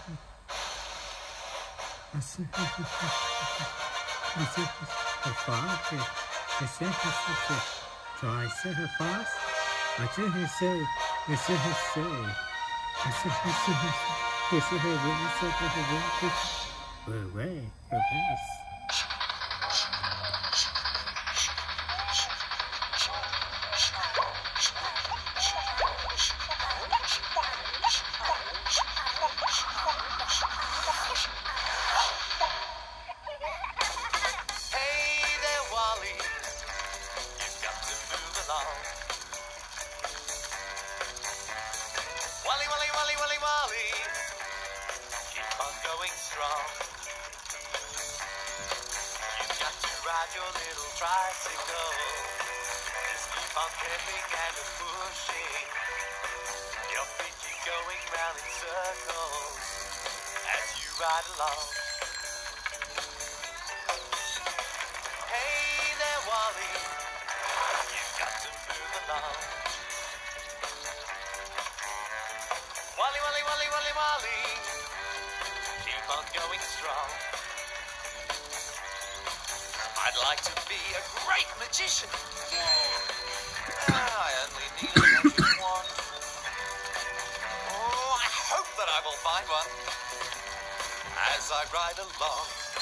Your little tricycle, just keep on tripping and pushing. Your feet keep going round in circles as you ride along. Hey there, Wally, you've got to move along. Wally, Wally, Wally, Wally, Wally, keep on going strong. I'd like to be a great magician. I only need a magic wand. Oh, I hope that I will find one as I ride along.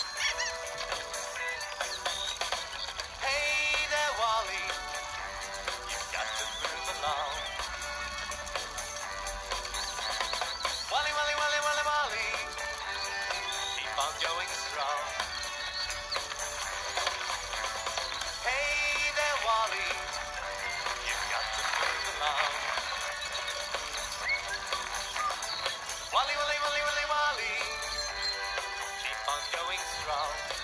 Hey there, Wally, you've got to move along. Wally, Wally, Wally, Wally, Wally, keep on going strong. Hey there, Wally, you've got to move along. Wally, Wally, Wally, Wally, Wally, keep on going strong.